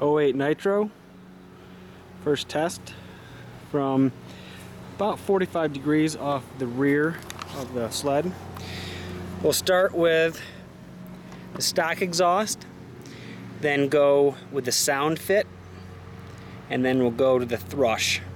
08 Nitro. First test from about 45 degrees off the rear of the sled. We'll start with the stock exhaust, then go with the sound fit, and then we'll go to the thrush.